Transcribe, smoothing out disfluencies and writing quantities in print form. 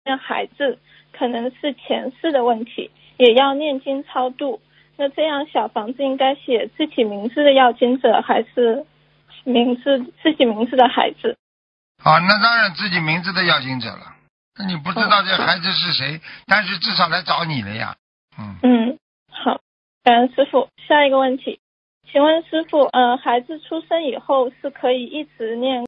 孩子可能是前世的问题，也要念经超度。那这样小房子应该写自己名字的要经者，还是自己名字的孩子？ 那当然自己名字的要经者了。那你不知道这孩子是谁，但是至少来找你了呀。 好，感恩师父。下一个问题，请问师父，孩子出生以后是可以一直念